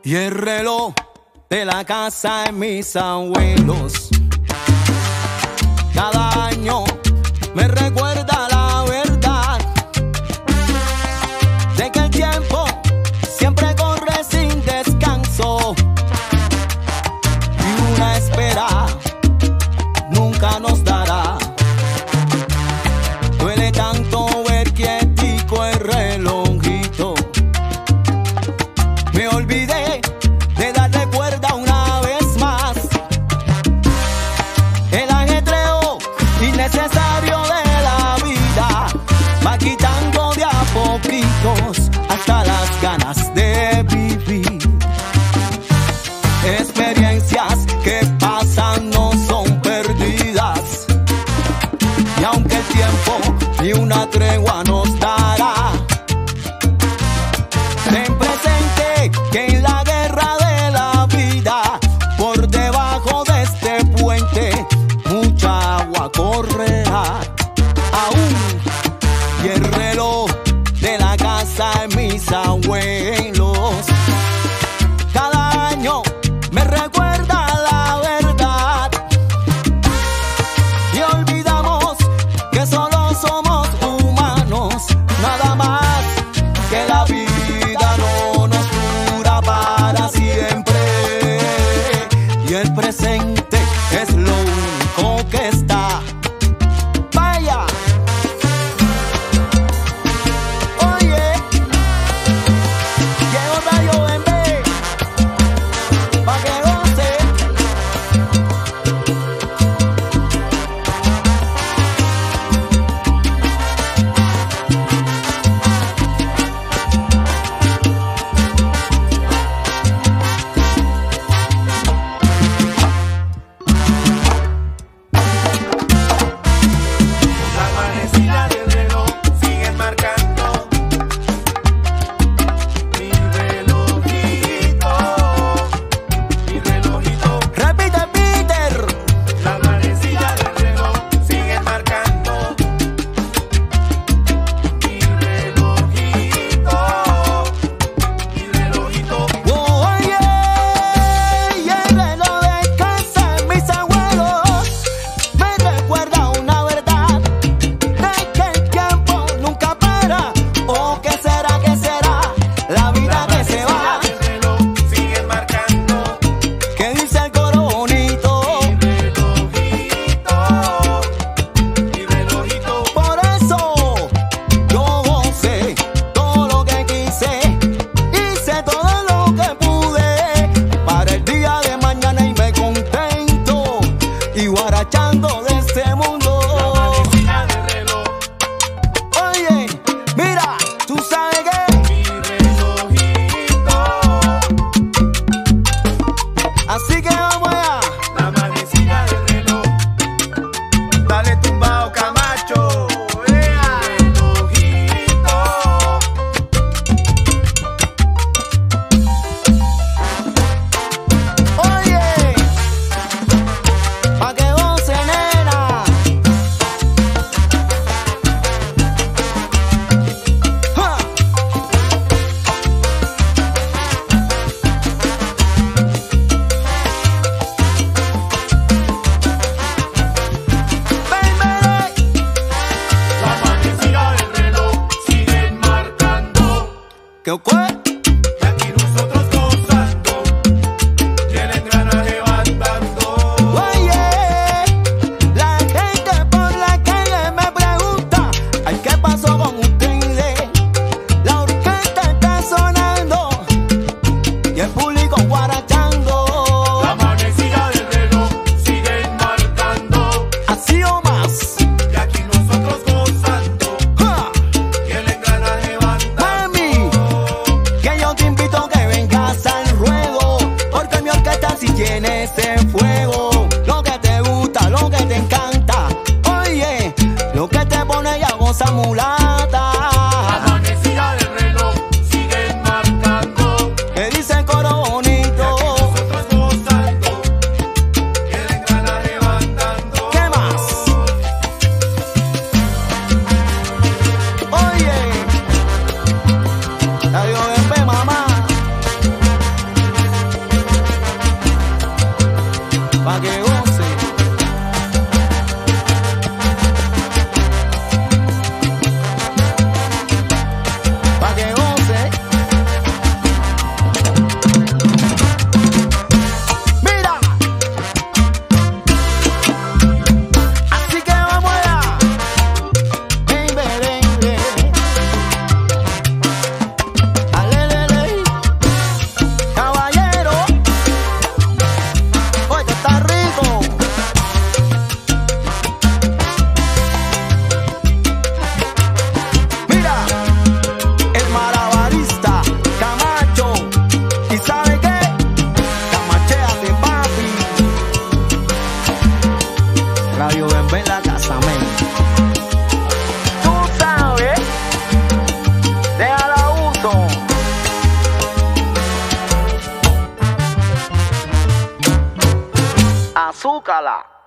Y el reloj de la casa de mis abuelos cada año me recuerda la verdad de que el tiempo siempre corre sin descanso y una espera nunca nos dará. Duele tanto ver quietico el relojito. Me olvidé de darle cuerda una vez más. El ajetreo innecesario de la vida va quitando de a poquitos hasta las ganas de vivir. Experiencias que pasan no son perdidas, y aunque el tiempo ni una tregua nos dará, ten presente que en la guerra de la vida, por debajo de este puente, mucha agua correrá aún. Y el reloj de la casa de mis abuelos cada año me recuerda la verdad, y olvidamos que solo somos humanos, nada más, que la vida no nos dura para siempre, y el presente es lo único que está. Vaya, oye, llegó Radio Bembe pa' que goce. La manecilla del reloj sigue marcando mi relojito, mi relojito. Repite, Peter. La manecilla del reloj sigue marcando mi relojito, mi relojito. Oye, y el reloj de casa de mis abuelos me recuerda una verdad de que el tiempo nunca para. ¿O qué será, qué será? La vida que se va. El reloj sigue marcando ¿Qué dice el coro bonito? mi relojito, mi relojito. Por eso yo gocé todo lo que quise, hice todo lo que pude para el día de mañana y me contento y guarachando de este mundo. Manecilla del reloj, Oye, mira, tú sabes que mi relojito. así que vamos allá. La manecilla del reloj, Dale tumbao, Camacho. relojito. Oye, pa' que goce, nena. Ja. Baby, La manecilla del reloj sigue marcando ¿qué fue? y aquí nosotros gozando y el engranaje va andando. Oye, la gente por la calle me pregunta, ay, ¿qué pasó con ustedes? La orquesta está sonando y el público guarachando. La manecilla del reloj sigue marcando Así o más. y aquí nosotros gozando ¡Ja! y el engranaje va andando. Mami, que goce. Pa' que goce. Mira. Así que vamos allá. Ven, ven, ven, ven. Alelele. Caballero. Oye, esto está rico. Mira. El malabarista Camacho. ¿Y sabe qué? Camachéate, papi. Radio Bembe en la casa, men. Tú sabes. Déjala uso. Azúcala.